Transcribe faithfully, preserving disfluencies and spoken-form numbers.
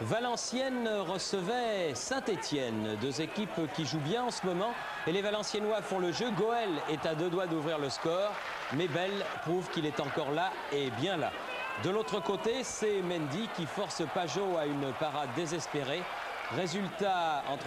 Valenciennes recevait Saint-Étienne, deux équipes qui jouent bien en ce moment. Et les Valenciennois font le jeu. Goël est à deux doigts d'ouvrir le score. Mais Bell prouve qu'il est encore là et bien là. De l'autre côté, c'est Mendy qui force Pajot à une parade désespérée. Résultat entre